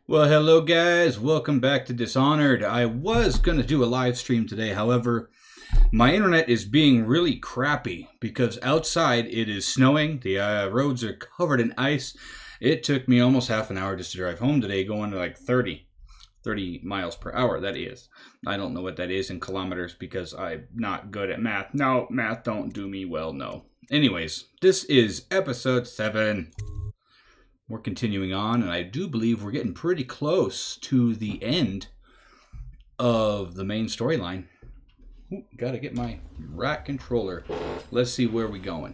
Well, hello guys, welcome back to Dishonored. I was going to do a live stream today, however, my internet is being really crappy because outside it is snowing, the roads are covered in ice. It took me almost half an hour just to drive home today, going to like 30 miles per hour, that is. I don't know what that is in kilometers because I'm not good at math. No, math don't do me well, no. Anyways, this is episode 7. We're continuing on, and I do believe we're getting pretty close to the end of the main storyline. Gotta get my rat controller. Let's see where we're going.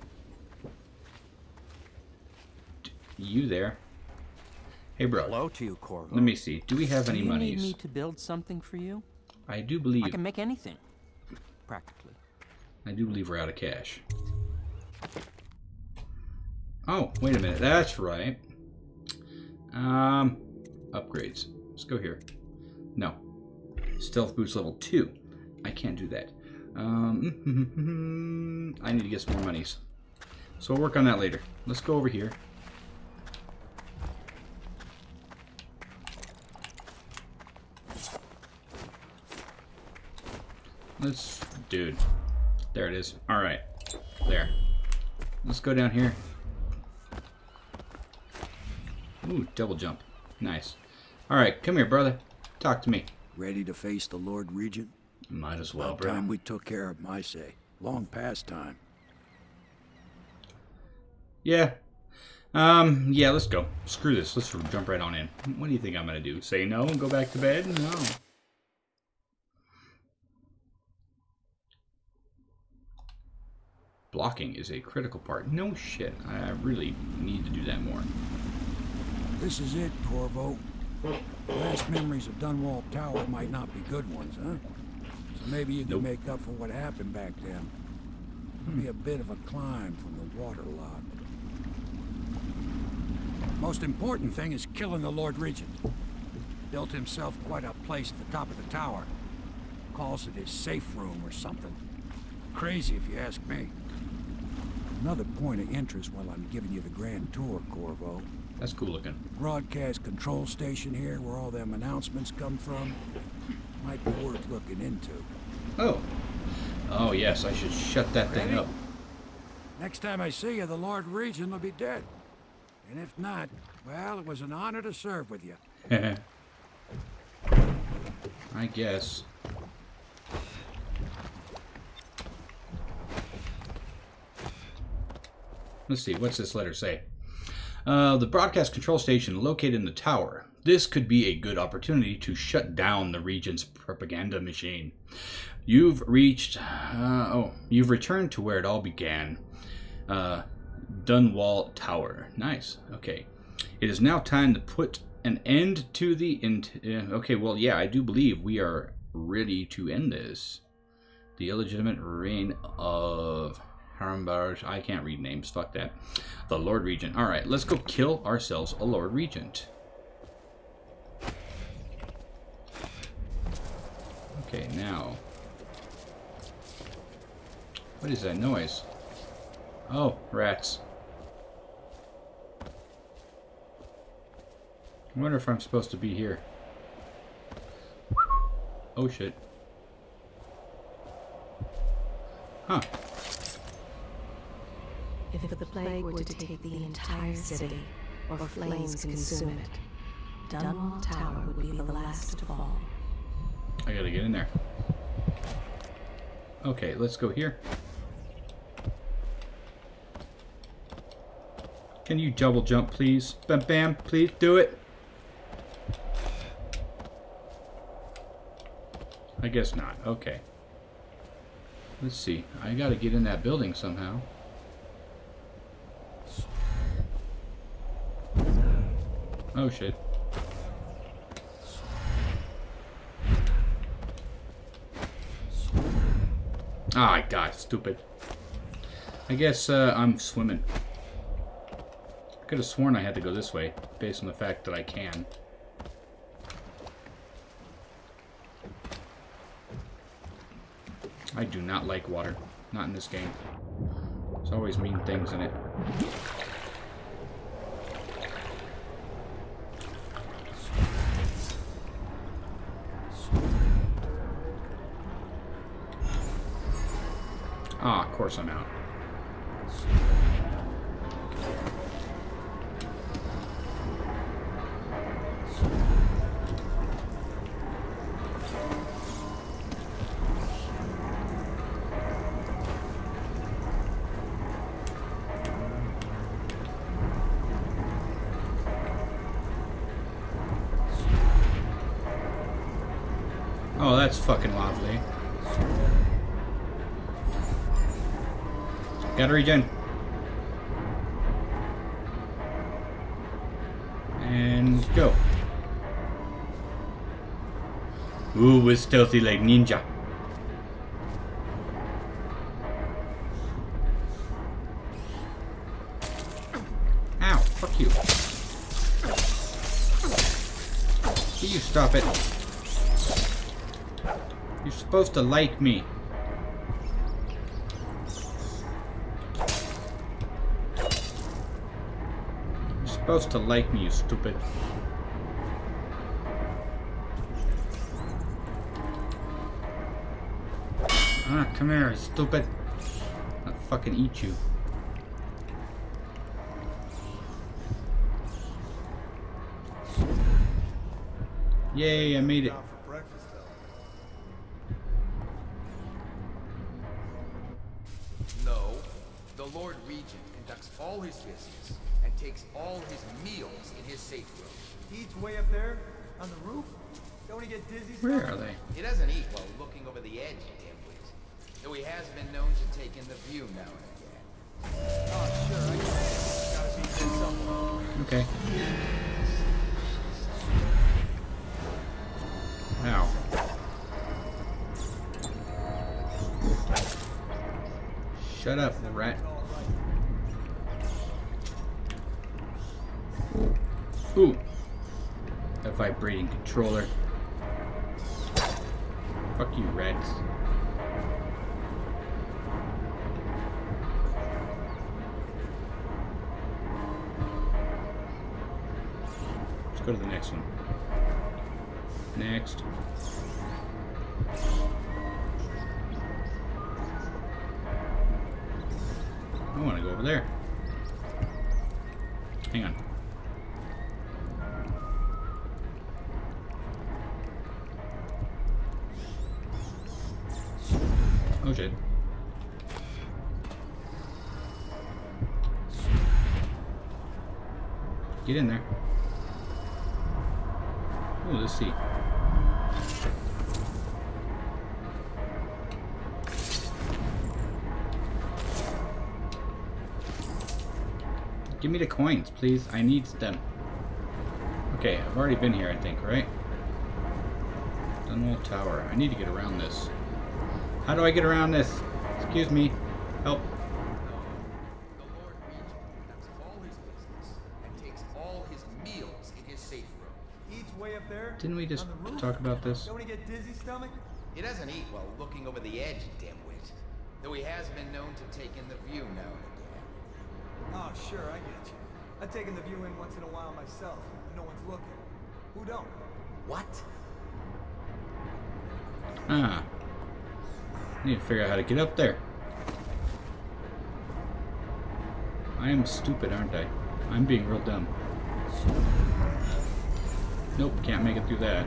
You there? Hey, bro. Hello to you, Corvo. Let me see. Do we have any monies? Do you need me to build something for you? I do believe... I can make anything, practically. I do believe we're out of cash. Oh, wait a minute. That's right. Upgrades. Let's go here. No. Stealth boots level 2. I can't do that. I need to get some more monies. So we'll work on that later. Let's go over here. Dude. There it is. Alright. There. Let's go down here. Ooh, double jump. Nice. Alright, come here, brother. Talk to me. Ready to face the Lord Regent? Might as well, About bro. time we took care of my say. Long past time. Yeah. Yeah, let's go. Screw this. Let's jump right on in. What do you think I'm gonna do? Say no and go back to bed? No. Blocking is a critical part. No shit. I really need to do that more. This is it, Corvo. Last memories of Dunwall Tower might not be good ones, huh? So maybe you can make up for what happened back then. It'll be a bit of a climb from the waterlogged. Most important thing is killing the Lord Regent. Built himself quite a place at the top of the tower. Calls it his safe room or something. Crazy if you ask me. Another point of interest while I'm giving you the grand tour, Corvo. That's cool looking. Broadcast control station here where all them announcements come from. Might be worth looking into. Oh. Oh, yes. I should shut that thing up. Next time I see you, the Lord Regent will be dead. And if not, well, it was an honor to serve with you. I guess. Let's see. What's this letter say? The broadcast control station located in the tower. This could be a good opportunity to shut down the Regent's propaganda machine. You've returned to where it all began. Dunwall Tower. Nice. Okay. It is now time to put an end to the... okay, well, yeah, I do believe we are ready to end this. The illegitimate reign of... I can't read names. Fuck that. The Lord Regent. Alright, let's go kill ourselves a Lord Regent. Okay, now. What is that noise? Oh, rats. I wonder if I'm supposed to be here. Oh, shit. Huh. If the plague were to take the entire city, or flames consume it, Dunwall Tower would be the last to fall. I gotta get in there. Okay, let's go here. Can you double jump, please? Bam, bam, please do it. I guess not. Okay. Let's see. I gotta get in that building somehow. Oh shit. Ah, God, stupid. I guess I'm swimming. I could have sworn I had to go this way, based on the fact that I can. I do not like water. Not in this game. There's always mean things in it. Ah, of course I'm out. Oh, that's fucking lovely. Gotta regen. And go. Ooh, we're stealthy like ninja. Ow, fuck you. Will you stop it? You're supposed to like me. You're supposed to like me, you stupid. Ah, come here, stupid. I'll fucking eat you. Yay, I made it. No, the Lord Regent conducts all his business and takes all his meals in his safe room. He eats way up there on the roof. Don't he get dizzy? Where are they? He doesn't eat while looking over the edge, dimwit. Though he has been known to take in the view now and again. Oh, sure. I guess. Gotta beat this somewhere. Okay. Ow. Shut up, rat. Ooh. A vibrating controller. Fuck you, rats. Let's go to the next one. Next. I want to go over there. Hang on. Oh shit. Get in there. Oh, let's see. Give me the coins, please. I need them. Okay, I've already been here, I think, right? Dunwall Tower. I need to get around this. How do I get around this? Excuse me. Help. The Lord Regent conducts all his business and takes all his meals in his safe room. He eats way up there. Didn't we just on the roof. talk about this? Don't he get dizzy stomach? He doesn't eat while looking over the edge, dimwit. Though he has been known to take in the view now and again. Oh, sure. I get you. I've taken the view in once in a while myself. When no one's looking. Who don't? What? Ah. Need to figure out how to get up there. I am stupid, aren't I? I'm being real dumb. Nope, can't make it through that.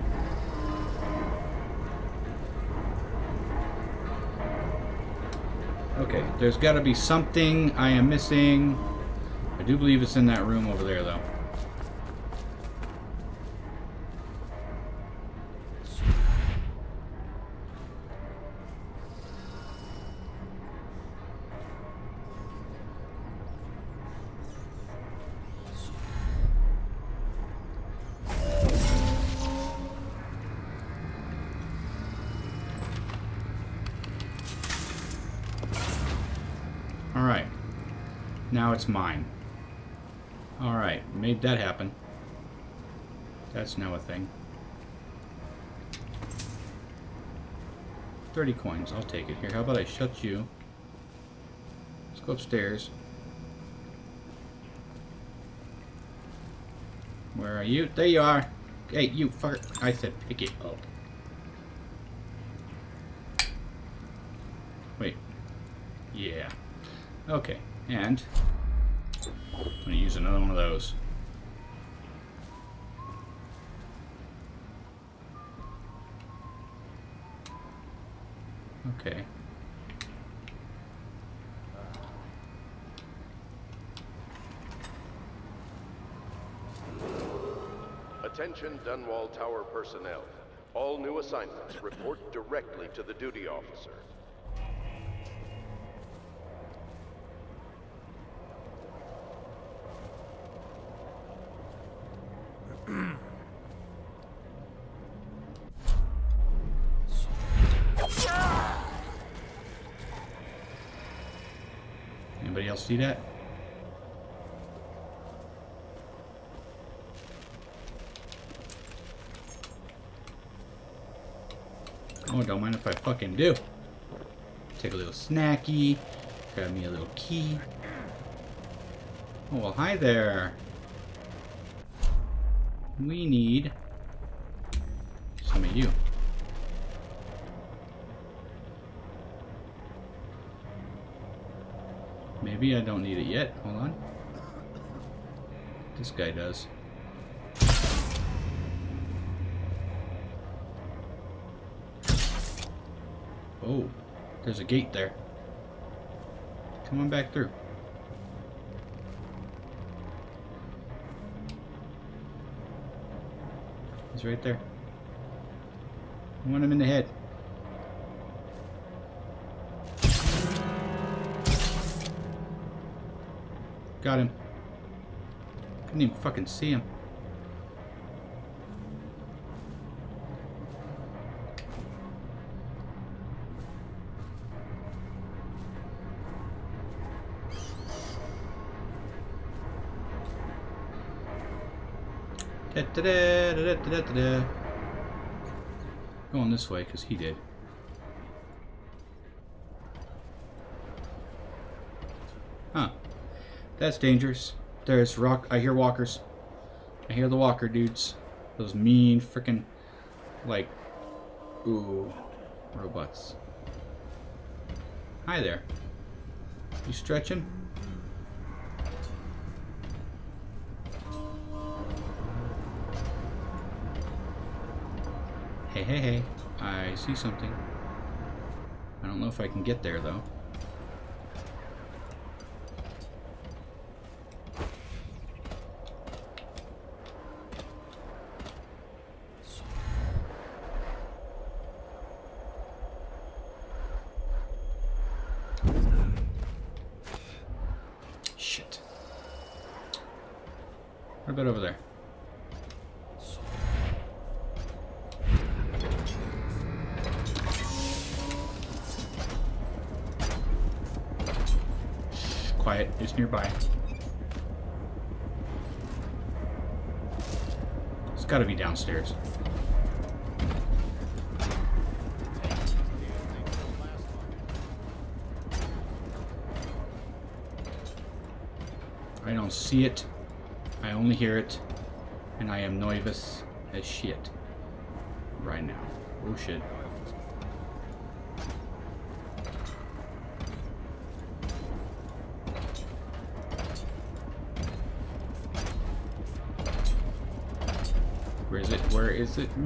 Okay, there's got to be something I am missing. I do believe it's in that room over there, though. Alright. Now it's mine. Alright, made that happen. That's now a thing. 30 coins, I'll take it. Here, how about I shut you? Let's go upstairs. Where are you? There you are! Hey, you fucker. I said pick it up. Wait. Yeah. Okay, and I'm gonna use another one of those. Okay. Attention Dunwall Tower personnel. All new assignments report directly to the duty officer. Anybody else see that? Oh, don't mind if I fucking do. Take a little snacky. Grab me a little key. Oh, well, hi there. We need some of you. Maybe I don't need it yet. Hold on. This guy does. Oh, there's a gate there. Come on back through. He's right there. I want him in the head. Got him. Couldn't even fucking see him. Going this way because he did. Huh. That's dangerous. There's rock. I hear walkers. I hear the walker dudes. Those mean freaking, like, ooh, robots. Hi there. You stretching? Hey, hey, hey. I see something. I don't know if I can get there, though. Shit. What about over there? Quiet, it's nearby. It's gotta be downstairs. I don't see it. I only hear it. And I am nervous as shit right now. Oh shit. Where is it? Where is it?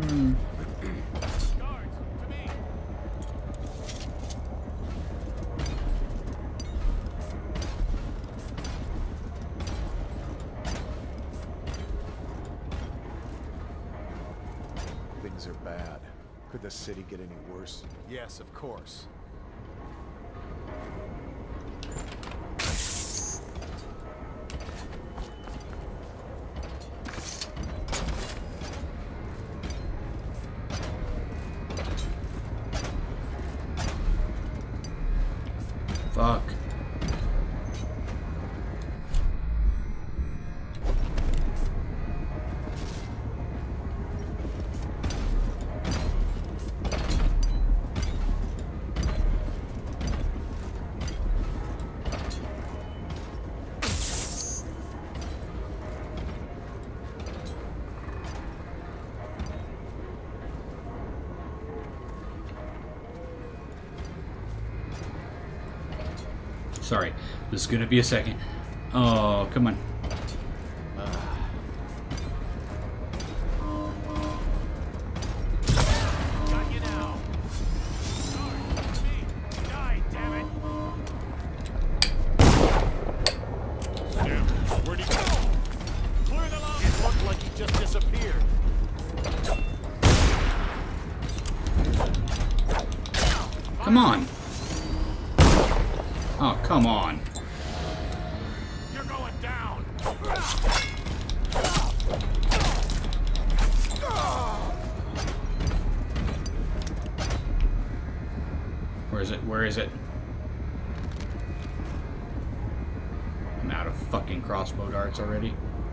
Things are bad. Could the city get any worse? Yes, of course. Fuck. Sorry. This is gonna be a second. Oh, come on. Got you now. Me. Die, damn it. Sam, where'd he go? Clear the line. It looked like he just disappeared. Come on. Oh, come on. You're going down. Where is it? Where is it? I'm out of fucking crossbow darts already.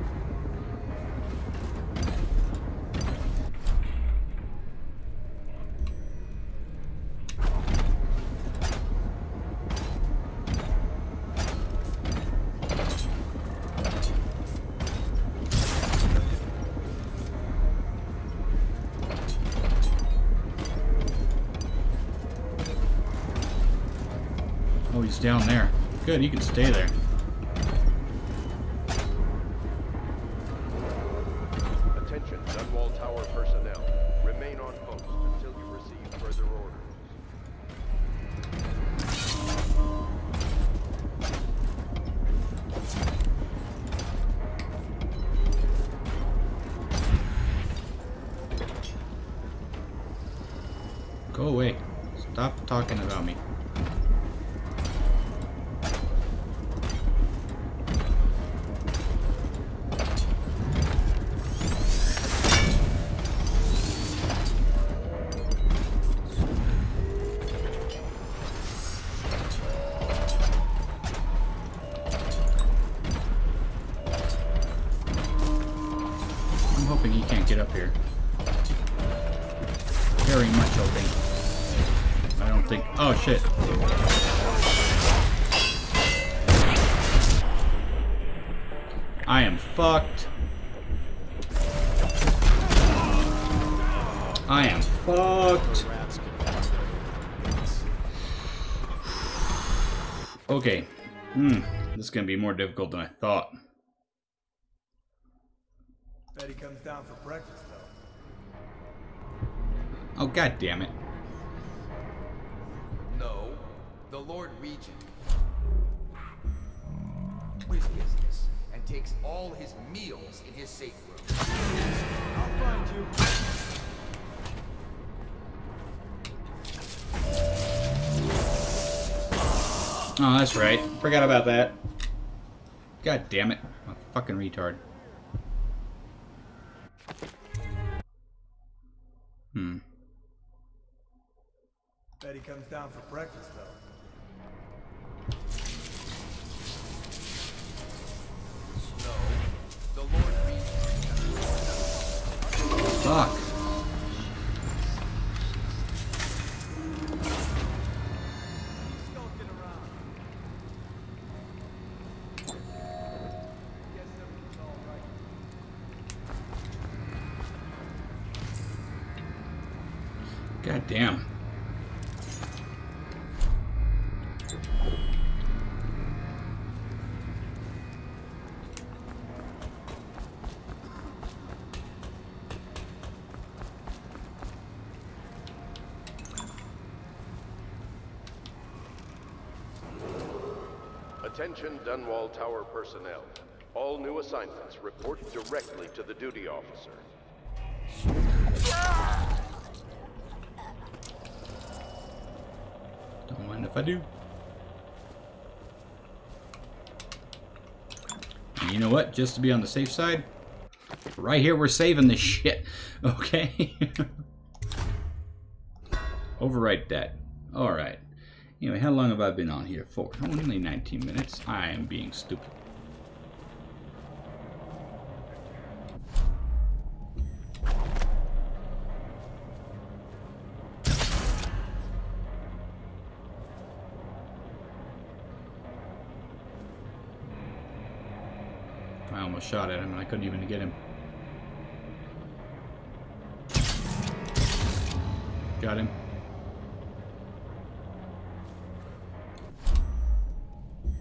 Oh, he's down there. Good, he can stay there. Attention, Dunwall Tower personnel. Remain on post until you receive further orders. Go away. Stop talking about me. I'm hoping he can't get up here. Very much hoping. I don't think. Oh shit. I am fucked. I am fucked. Okay. This is gonna be more difficult than I thought. Bet he comes down for breakfast, though. Oh, god damn it. No, the Lord Regent. His business and takes all his meals in his safe room. I'll find you. Oh, that's right. Forgot about that. God damn it. I'm a fucking retard. Bet he comes down for breakfast, though. No, the Lord Regent. Fuck. Skulking around. Guess everything's all right. God damn. Attention Dunwall Tower personnel. All new assignments report directly to the duty officer. Don't mind if I do. And you know what? Just to be on the safe side, right here we're saving this shit. Okay? Overwrite that. Alright. Anyway, how long have I been on here for? Only 19 minutes. I am being stupid. I almost shot at him and I couldn't even get him. Got him.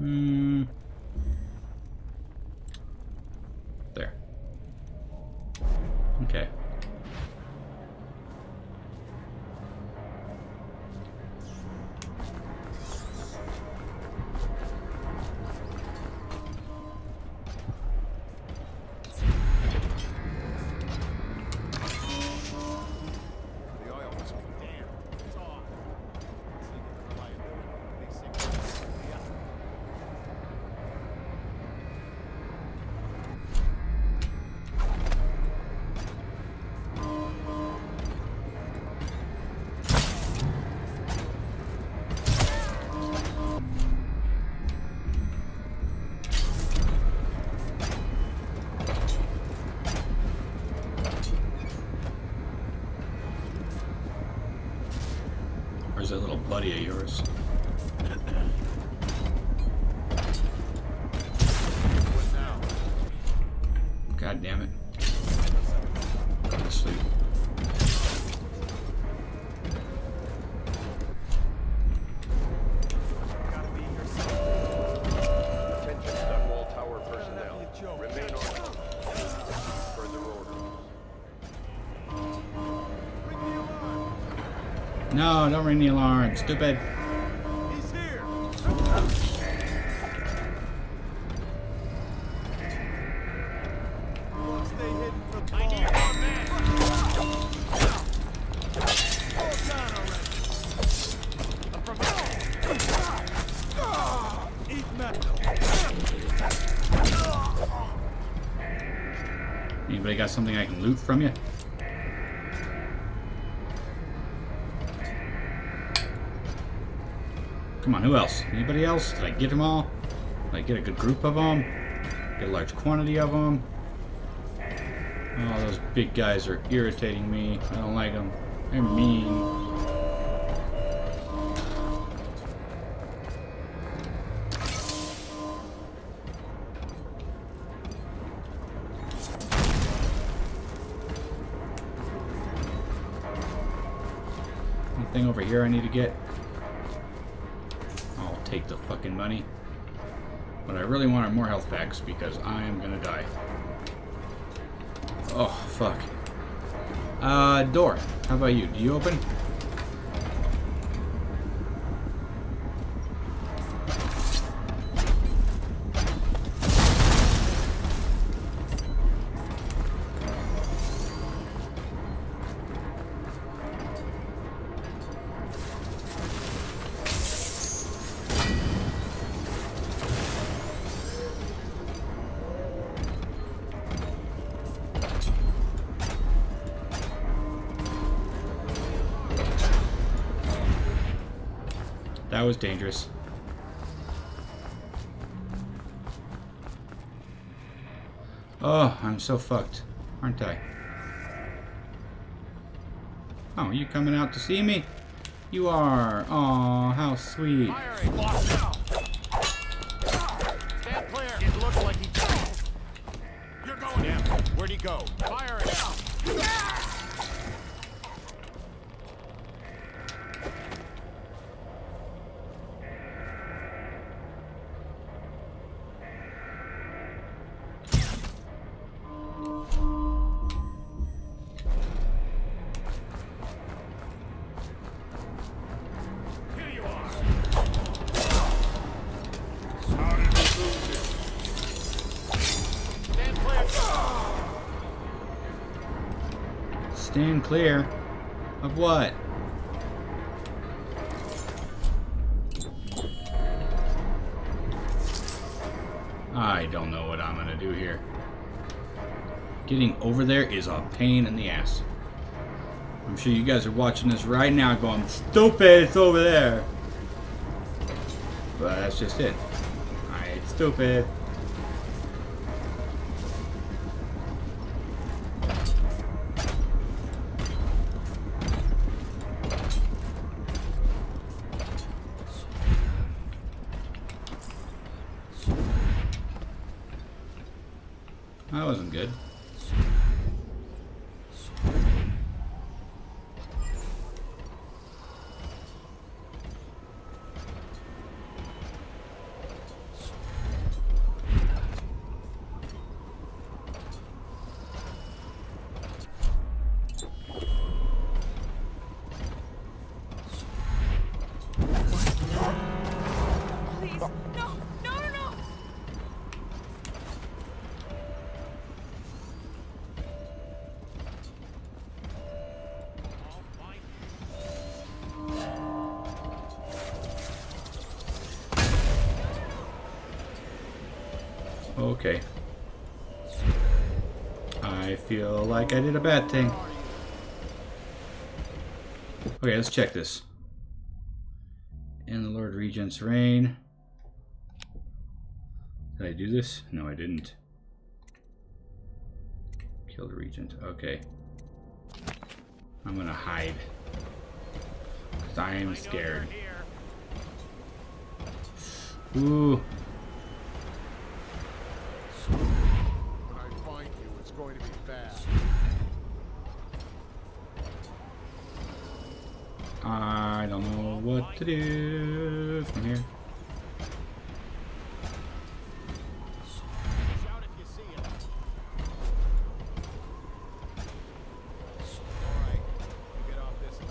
There. Okay. Where's that little buddy of yours? God damn it. Go to sleep. Attention Dunwall Tower personnel. Remain on further orders. No, don't ring the alarm. Stupid. He's here. Won't stay hidden for long. I need more men. Hold down already. Eat metal. Anybody got something I can loot from you? Come on, who else? Anybody else? Did I get them all? Did I get a good group of them? Get a large quantity of them? Oh, those big guys are irritating me. I don't like them. They're mean. Anything over here I need to get? I'll take the fucking money. What I really want are more health packs because I am gonna die. Oh, fuck. Door. How about you? Do you open? That was dangerous. Oh, I'm so fucked, aren't I? Oh, you coming out to see me? You are. Oh, how sweet. Firing. Lost now. Stand clear. It looked like he. You're going in. Where'd he go? Firing out. Stand clear. Of what? I don't know what I'm gonna do here. Getting over there is a pain in the ass. I'm sure you guys are watching this right now going, stupid, it's over there. But that's just it. Alright, stupid. That wasn't good. fuck? No! No, no, no! Okay. I feel like I did a bad thing. Okay, let's check this. In the Lord Regent's reign. Did I do this? No, I didn't. Kill the Regent. Okay. I'm gonna hide. Because I am scared. Ooh. When I find you, it's going to be bad. I don't know what to do from here. Shout if you see it. Alright, you get off this.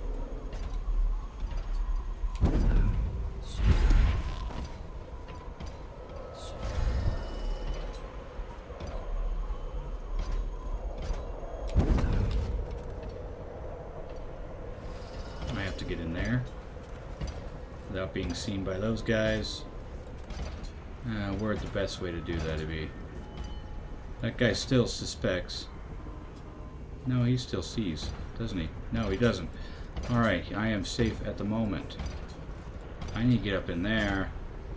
I have to get in there without being seen by those guys. Where'd the best way to do that to be? That guy still suspects. No, he still sees, doesn't he? No, he doesn't. Alright, I am safe at the moment. I need to get up in there.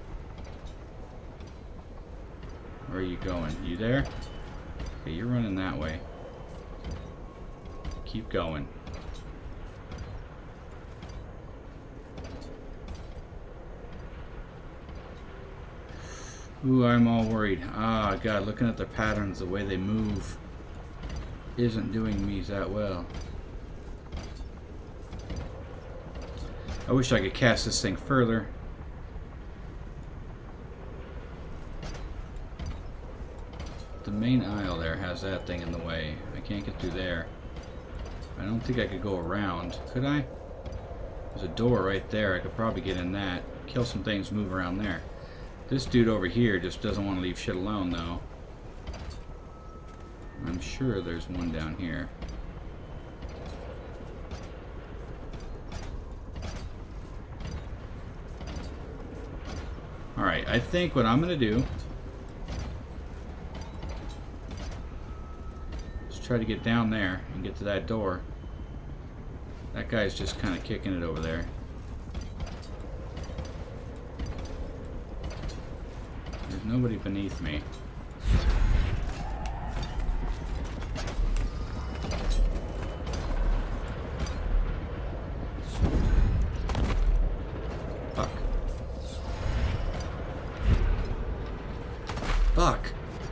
Where are you going? You there? Okay, you're running that way. Keep going. Ooh, I'm all worried. Ah, God, looking at the patterns, the way they move isn't doing me that well. I wish I could cast this thing further. The main aisle there has that thing in the way. I can't get through there. I don't think I could go around. Could I? There's a door right there. I could probably get in that. Kill some things, move around there. This dude over here just doesn't want to leave shit alone, though. I'm sure there's one down here. Alright, I think what I'm going to do is try to get down there and get to that door. That guy's just kind of kicking it over there. There's nobody beneath me. Fuck. Fuck.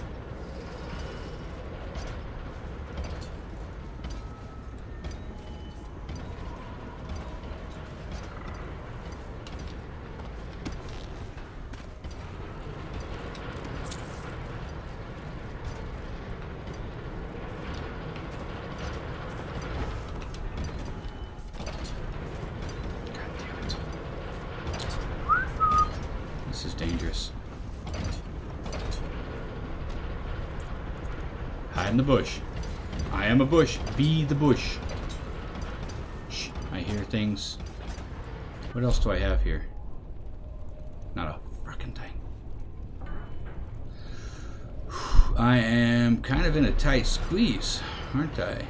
This is dangerous. Hide in the bush. I am a bush. Be the bush. Shh. I hear things. What else do I have here? Not a frickin' thing. I am kind of in a tight squeeze, aren't I?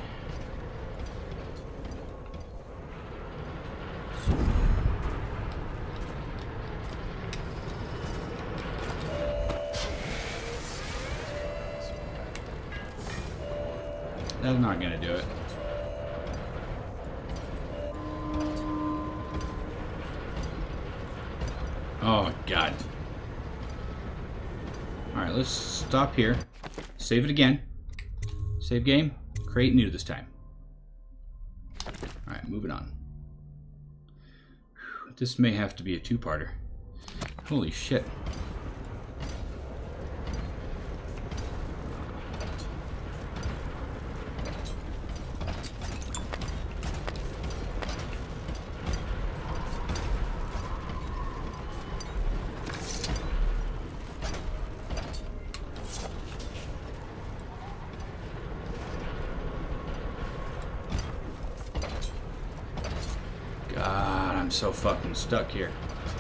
That's not gonna do it. Oh, God. Alright, let's stop here. Save it again. Save game. Create new this time. Alright, moving on. This may have to be a two-parter. Holy shit. so fucking stuck here.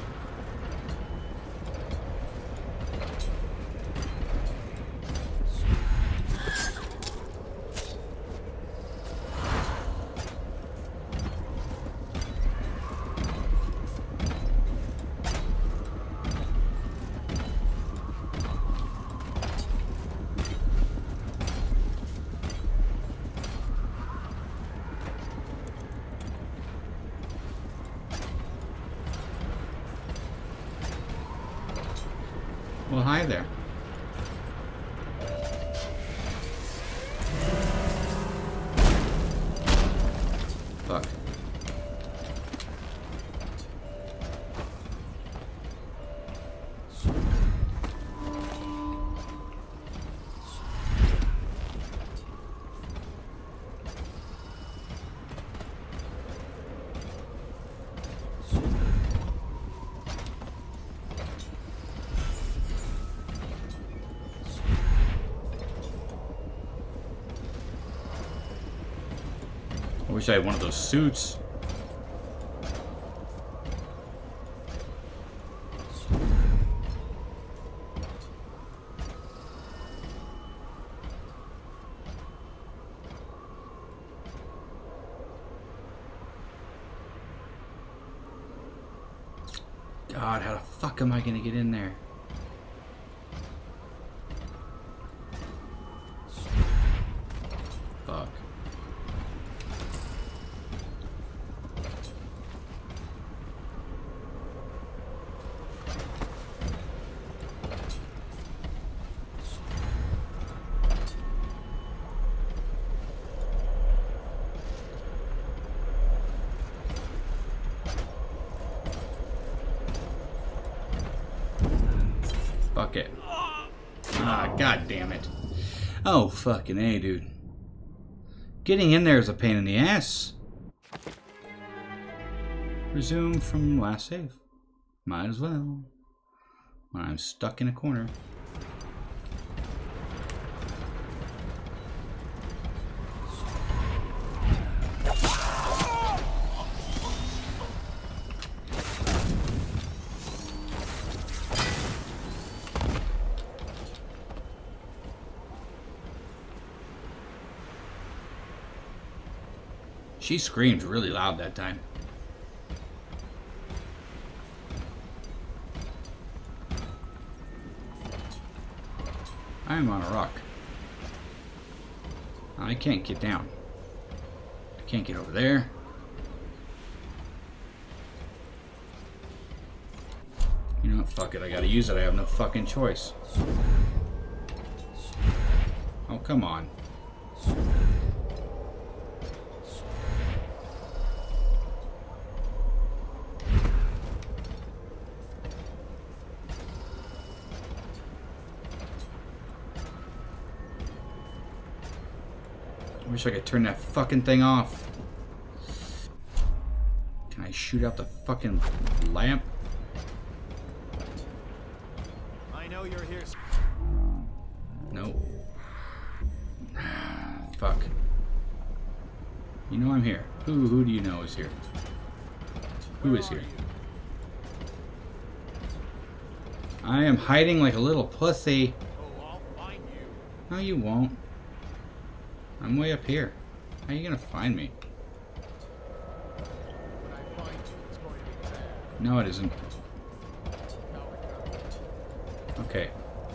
Well, hi there. Fuck. I wish I had one of those suits. God, how the fuck am I gonna get in there? Fuck. Fuck it. Ah, god damn it. Oh, fucking A, dude. Getting in there is a pain in the ass. Resume from last save. Might as well. When I'm stuck in a corner. She screamed really loud that time. I'm on a rock. I can't get down. I can't get over there. You know what? Fuck it. I gotta use it. I have no fucking choice. Oh, come on. I wish I could turn that fucking thing off. Can I shoot out the fucking lamp? I know you're here. Nope. Fuck. You know I'm here. Who do you know is here? Who is here? I am hiding like a little pussy. Oh, I'll find you. No, you won't. I'm way up here. How are you gonna find me? When I find you, it's going to be bad. No, it isn't. Okay.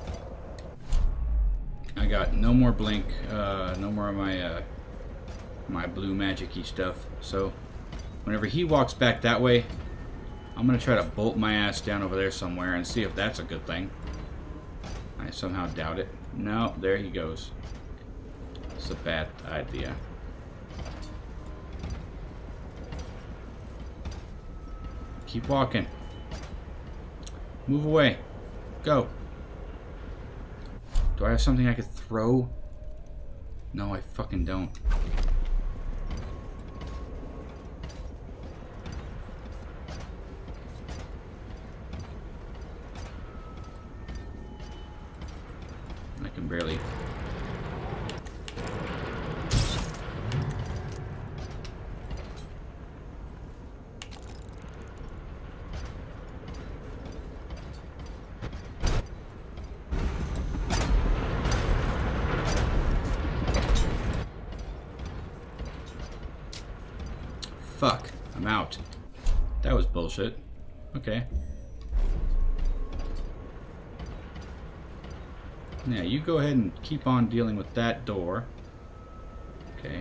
I got no more blink, no more of my my blue magic-y stuff. So whenever he walks back that way, I'm gonna try to bolt my ass down over there somewhere and see if that's a good thing. I somehow doubt it. No, there he goes. It's a bad idea. Keep walking. Move away. Go. Do I have something I could throw? No, I fucking don't. I can barely... I'm out. That was bullshit. Okay. Yeah, you go ahead and keep on dealing with that door. Okay.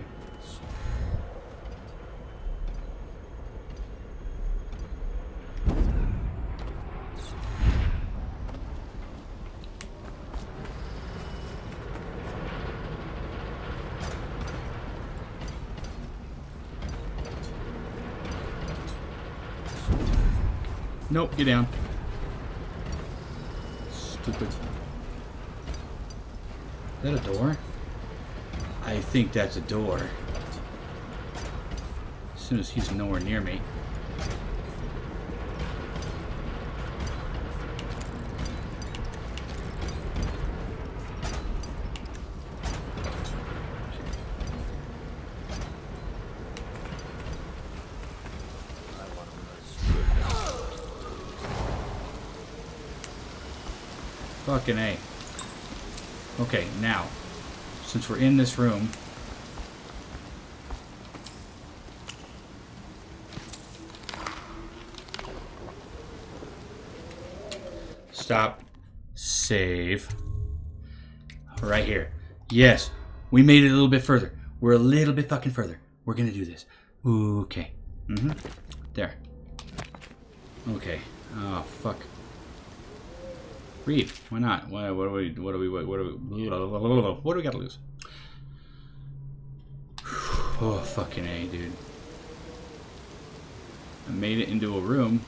Nope, get down. Stupid. Is that a door? I think that's a door. As soon as he's nowhere near me. Fucking A. Okay, now, since we're in this room, stop, save, right here. Yes, we made it a little bit further. We're a little bit fucking further. We're gonna do this. Okay. There. Okay. Oh, fuck. Read. Why not? What do we gotta lose? Oh, fucking A, dude. I made it into a room.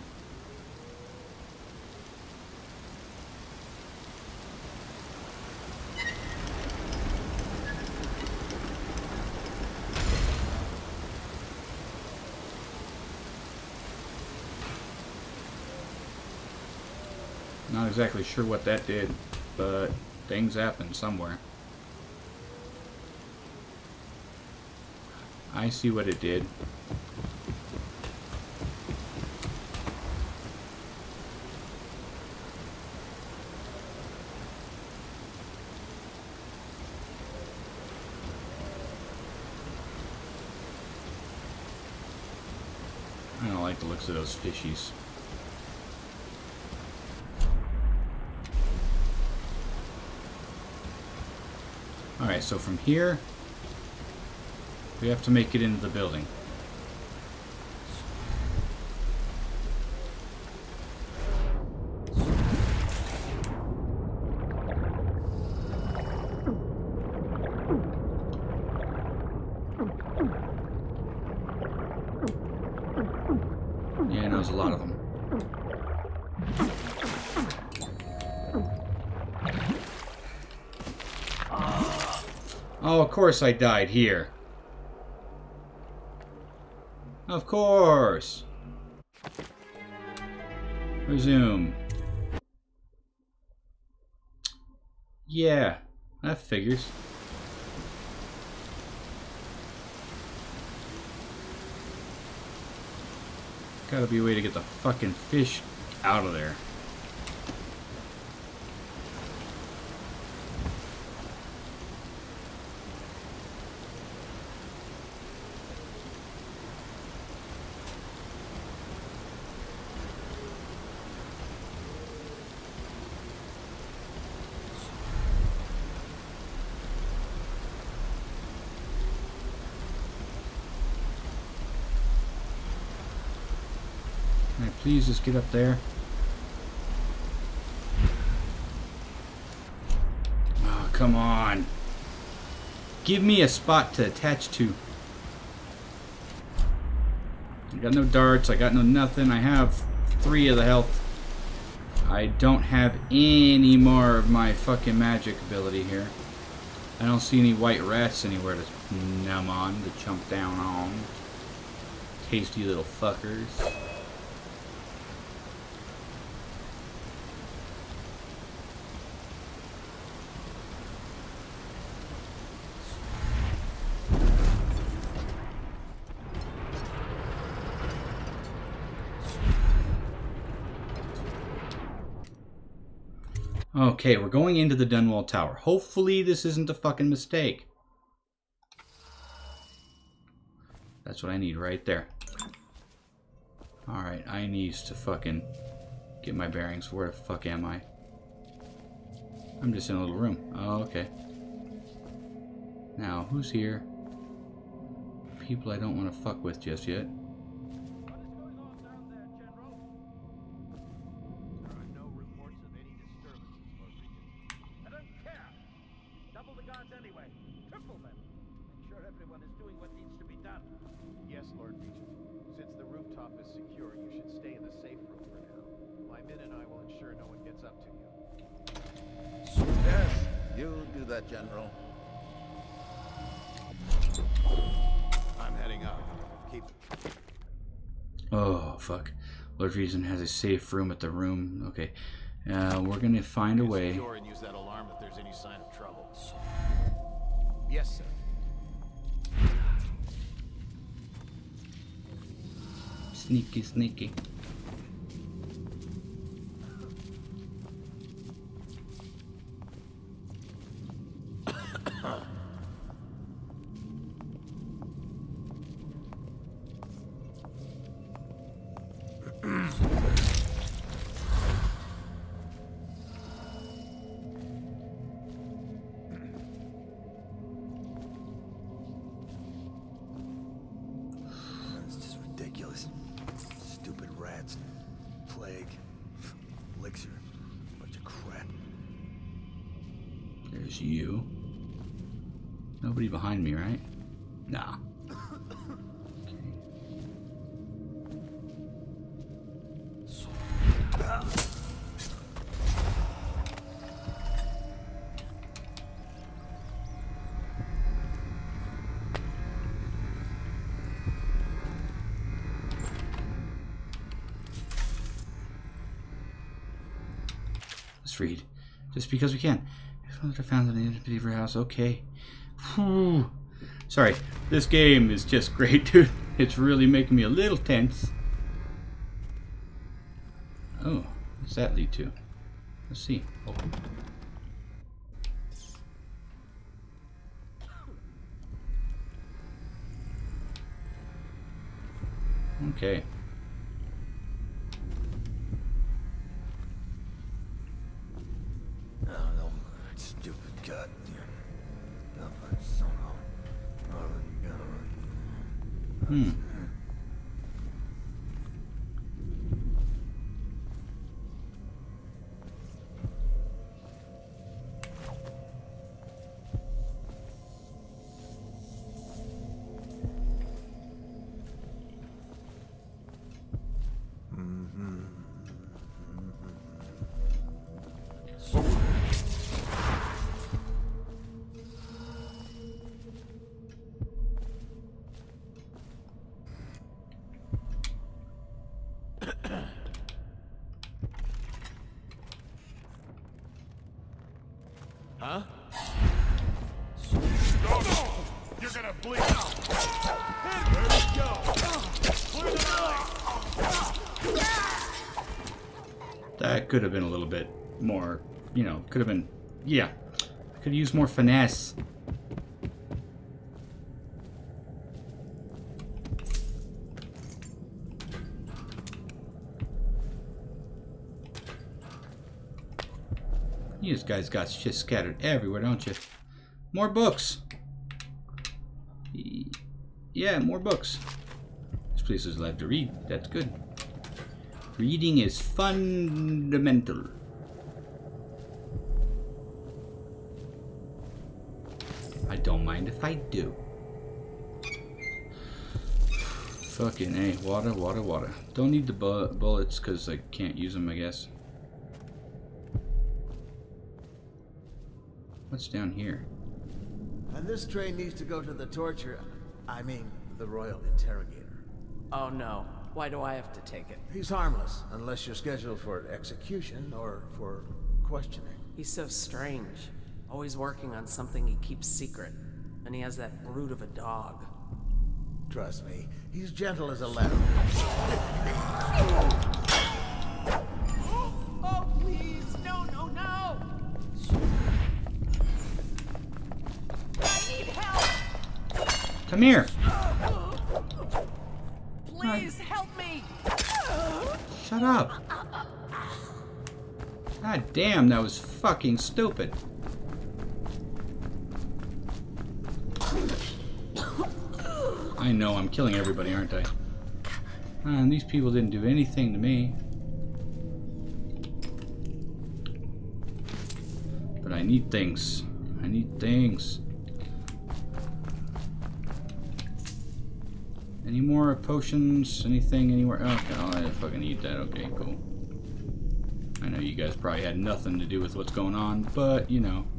Not exactly sure what that did, but things happened somewhere. I see what it did. I don't like the looks of those fishies. Alright, so from here, we have to make it into the building. Yeah, there's a lot of them. Oh, of course I died here. Of course. Resume. Yeah, that figures. Gotta be a way to get the fucking fish out of there. Can I please just get up there? Oh, come on. Give me a spot to attach to. I got no darts, I got no nothing. I have 3 of the health. I don't have any more of my fucking magic ability here. I don't see any white rats anywhere to numb on, to chomp down on. Tasty little fuckers. Okay, we're going into the Dunwall Tower. Hopefully this isn't a fucking mistake. That's what I need right there. Alright, I need to fucking get my bearings. Where the fuck am I? I'm just in a little room. Oh, okay. Now, who's here? People I don't want to fuck with just yet. What is going on down there, General? There are no reports of any disturbances, Lord Regent. I don't care. Double the guards anyway. Triple them. Make sure everyone is doing what needs to be done. Yes, Lord Regent. Since the rooftop is secure, you should stay in the safe room for now. My men and I will ensure no one gets up to you. Yes, you do that, General. I'm heading up. Keep. Oh, fuck. Lord Reason has a safe room at the room. Okay. We're gonna find a way. Secure and use that alarm if there's any sign of trouble. Yes, sir. Sneaky, sneaky. It's just ridiculous. Stupid rats. Plague. Elixir. Bunch of crap. There's you. Nobody behind me, right? Nah. Let's read. Just because we can. I found in the Beaver House. Okay. Whew. Sorry. This game is just great, dude. It's really making me a little tense. Oh, what's that lead to? Let's see. Oh. Okay. Oh, no. Stupid goddamn. Hmm. Huh? No! You're gonna bleed out! There we go! Clear the line! That could have been a little bit more, you know, could have been, yeah. I could use more finesse. You guys got shit scattered everywhere, don't you? More books. Yeah, more books. This place is allowed to read. That's good. Reading is fundamental. I don't mind if I do. Fucking A. Water, water, water. Don't need the bullets because I can't use them, I guess. What's down here? And this train needs to go to the torture... I mean, the Royal Interrogator. Oh no. Why do I have to take it? He's harmless, unless you're scheduled for execution or for questioning. He's so strange. Always working on something he keeps secret. And he has that brute of a dog. Trust me, he's gentle as a lamb. Oh, please! No, no, no! I need help! Come here! Please help me! Shut up. God damn, that was fucking stupid. I know I'm killing everybody, aren't I? And these people didn't do anything to me. But I need things. I need things. Any more potions? Anything anywhere? Okay, oh, I fucking need that. Okay, cool. I know you guys probably had nothing to do with what's going on, but you know.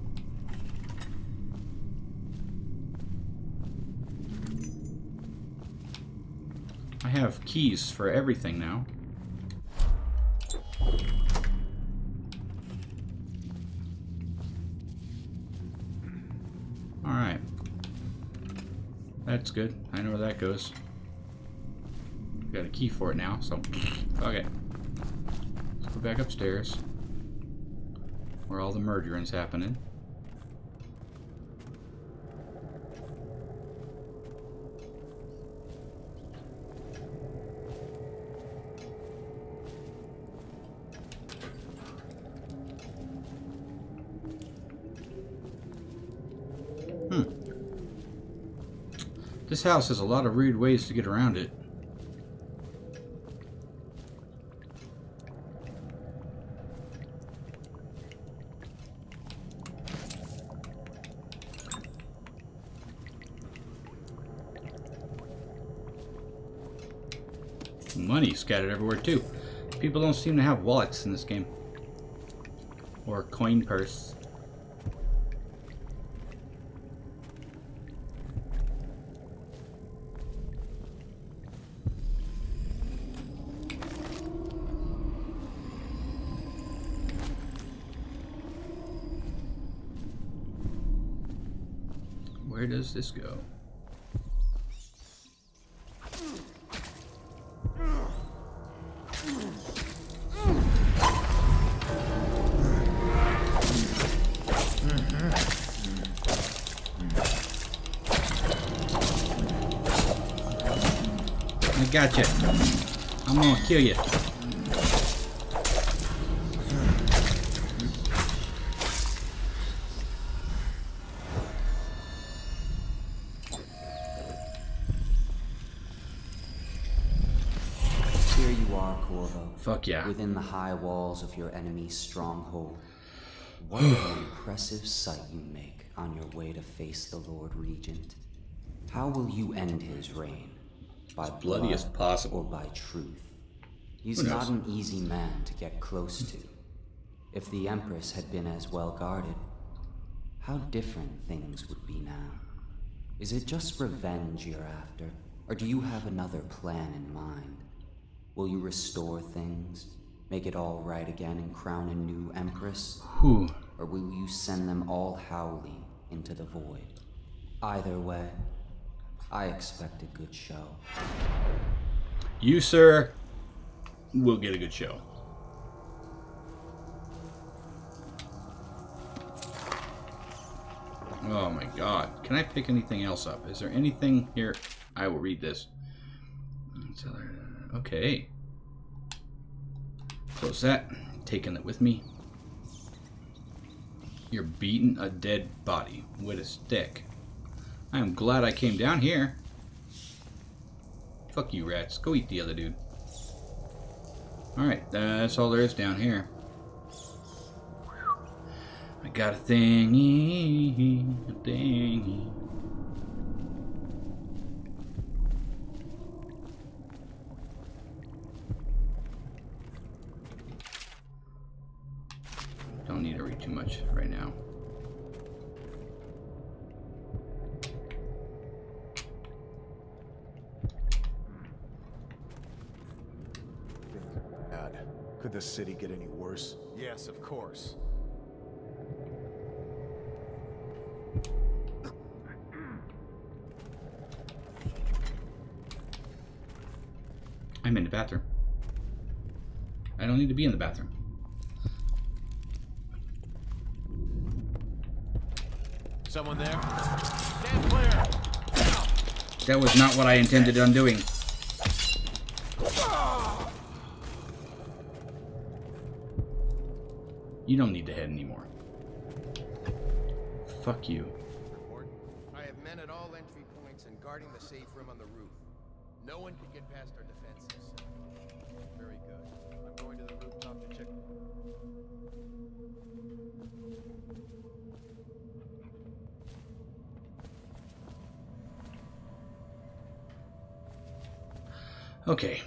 I have keys for everything now. Alright. That's good. I know where that goes. Got a key for it now, so okay. Let's go back upstairs. Where all the murdering's happening. This house has a lot of weird ways to get around it. Money scattered everywhere too. People don't seem to have wallets in this game. Or a coin purse. Where does this go? I gotcha. I'm gonna kill you. Here you are, Corvo. Fuck yeah. Within the high walls of your enemy's stronghold. What an impressive sight you make on your way to face the Lord Regent. How will you end his reign? By bloody as possible. Or by truth? He's not an easy man to get close to. If the Empress had been as well guarded, how different things would be now. Is it just revenge you're after, or do you have another plan in mind? Will you restore things, make it all right again, and crown a new Empress? Or will you send them all howling into the void? Either way, I expect a good show. You, sir, will get a good show. Oh my god. Can I pick anything else up? Is there anything here? I will read this. Okay. Close that. Taking it with me. You're beating a dead body with a stick. I am glad I came down here. Fuck you, rats. Go eat the other dude. Alright, that's all there is down here. I got a thingy, a thingy. Don't need to read too much right now. Could the city get any worse? Yes, of course. I'm in the bathroom. I don't need to be in the bathroom. Someone there? Stand clear! That was not what I intended on doing. You don't need to head anymore. Fuck you. Report. I have men at all entry points and guarding the safe room on the roof. No one can get past our defenses. Very good. I'm going to the rooftop to check. Okay.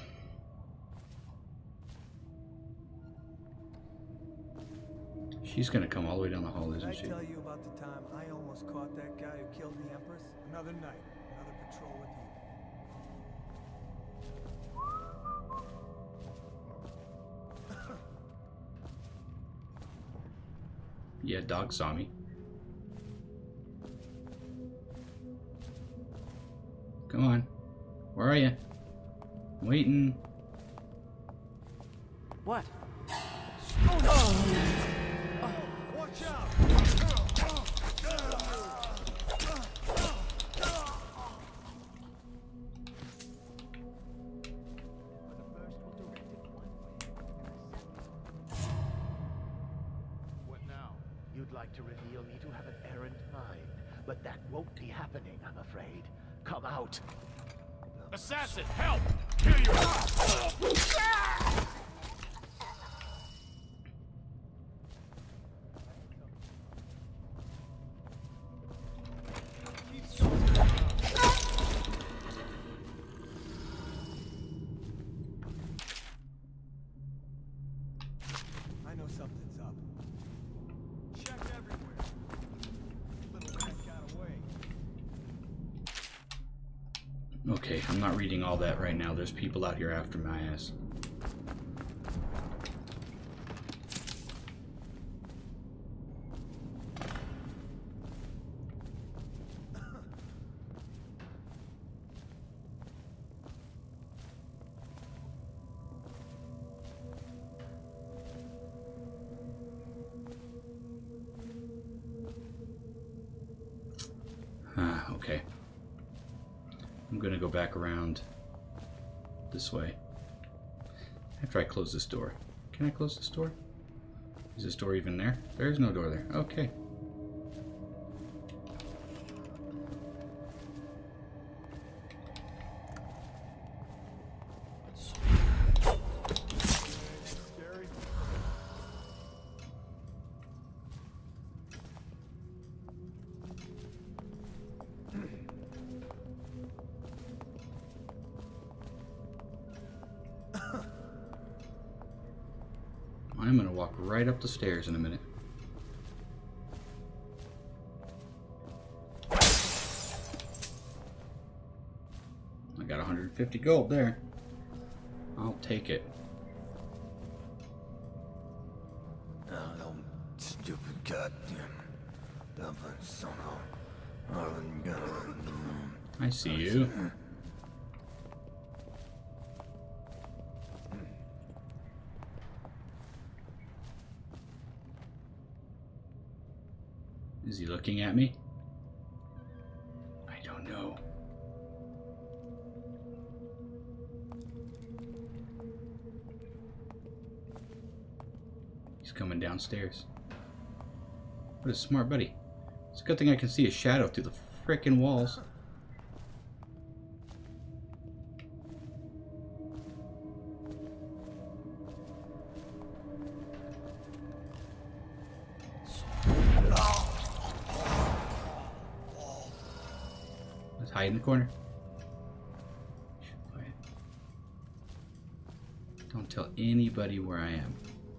She's gonna come all the way down the hall, isn't she? Did I tell you about the time I almost caught that guy who killed the Empress? Another night, another patrol with you. Yeah, dog saw me. Come on. Where are you? I'm waiting. What? Watch out! What now? You'd like to reveal me to have an errant mind, but that won't be happening, I'm afraid. Come out. Assassin, help! Here you are! I know something's up. Check everywhere. Little rat got away. Okay, I'm not reading all that right now. There's people out here after my ass. Okay. I'm gonna go back around this way. After I close this door. Can I close this door? Is this door even there? There is no door there. Okay. I'm gonna walk right up the stairs in a minute. I got 150 gold there. I'll take it. Oh, stupid goddamn Dublin son of Harlan gun. I see you. Is he looking at me? I don't know. He's coming downstairs. What a smart buddy. It's a good thing I can see a shadow through the frickin' walls. Hide in the corner. Quiet. Don't tell anybody where I am.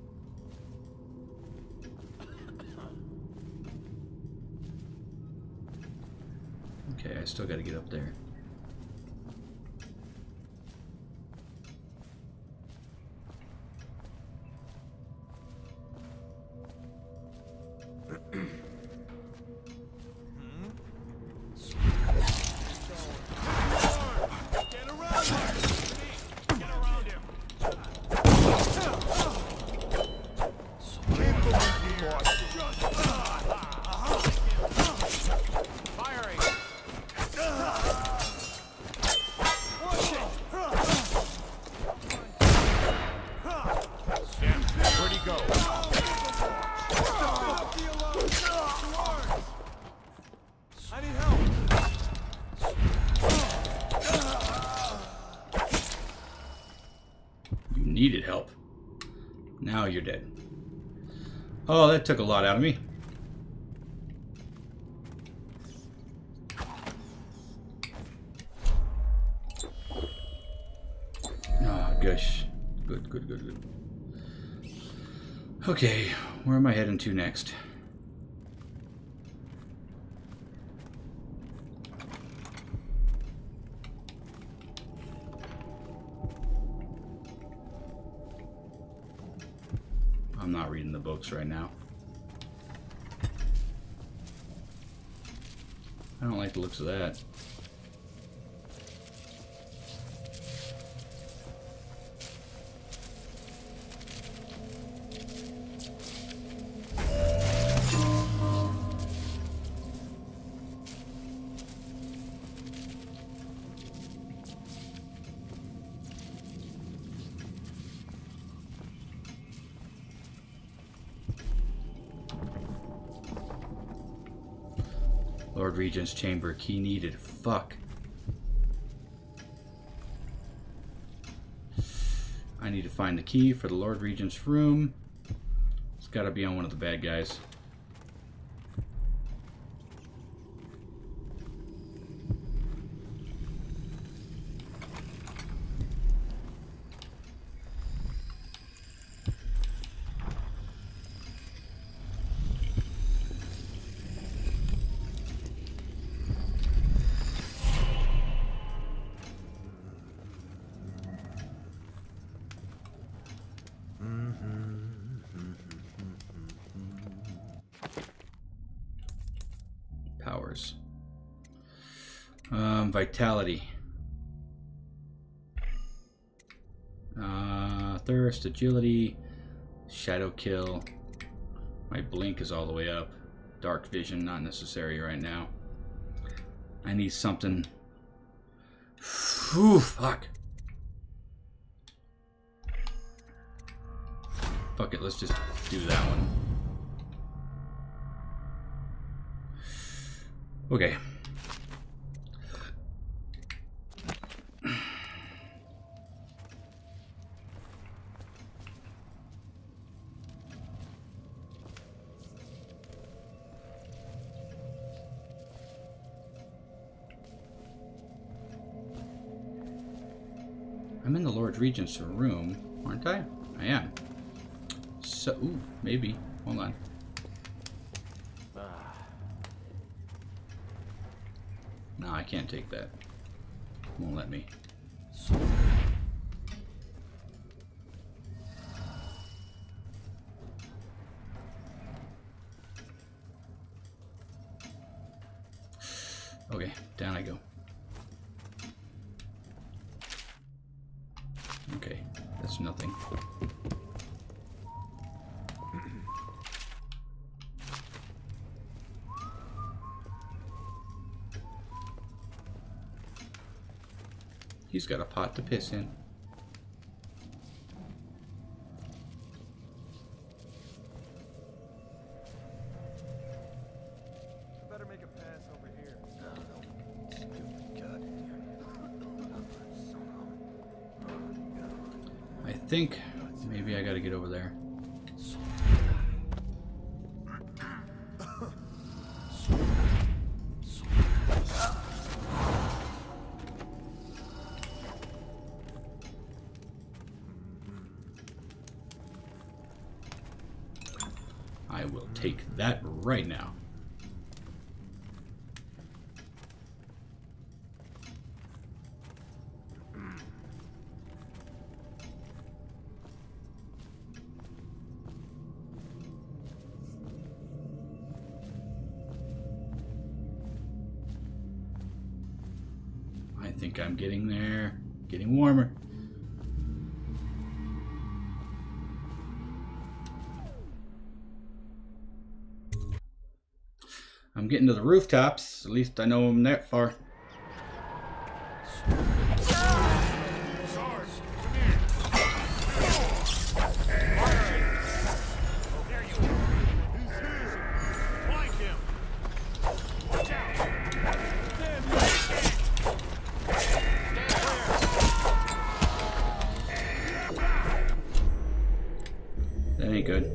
Okay, I still gotta get up there. needed help. Now you're dead. Oh, that took a lot out of me. Oh, gosh. Good, good, good, good. Okay, where am I heading to next? I'm not reading the books right now. I don't like the looks of that. Lord Regent's chamber, key needed. Fuck. I need to find the key for the Lord Regent's room. It's gotta be on one of the bad guys. Powers. Vitality. Thirst, agility, shadow kill. My blink is all the way up. Dark vision, not necessary right now. I need something. Whew, fuck. Fuck it, let's just do that one. Okay. I'm in the Lord Regent's room, aren't I? I am. So, ooh, maybe. Hold on. No, I can't take that. Won't let me. Okay, down I go. Okay, that's nothing. He's got a pot to piss in. I better make a pass over here. I think maybe I gotta get over there. I will take that right now. I think I'm getting there. Getting warmer. I'm getting to the rooftops. At least I know I'm that far. ain't good.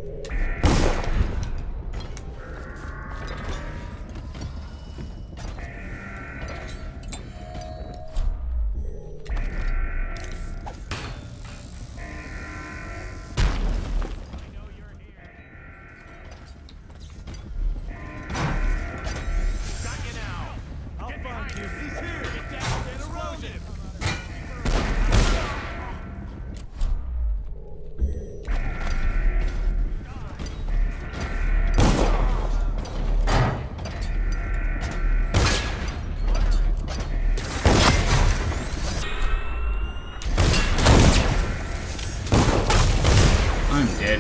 I'm dead.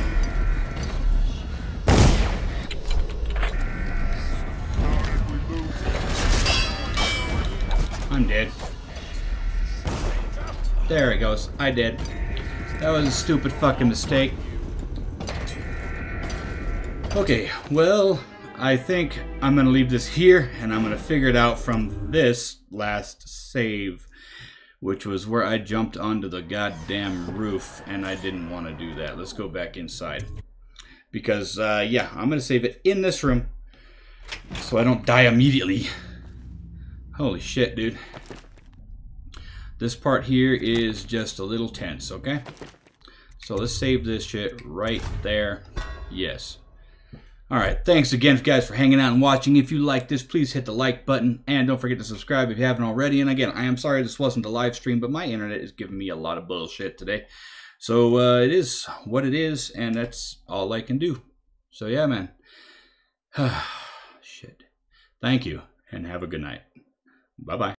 I'm dead. There he goes. I did. That was a stupid fucking mistake. Okay, well, I think I'm gonna leave this here and I'm gonna figure it out from this last save, which was where I jumped onto the goddamn roof, and I didn't want to do that. Let's go back inside. Because, yeah, I'm going to save it in this room so I don't die immediately. Holy shit, dude. This part here is just a little tense, okay? So let's save this shit right there. Yes. Alright, thanks again, guys, for hanging out and watching. If you like this, please hit the like button, and don't forget to subscribe if you haven't already. And again, I am sorry this wasn't a live stream, but my internet is giving me a lot of bullshit today. So it is what it is, and that's all I can do. So yeah, man. Shit. Thank you, and have a good night. Bye-bye.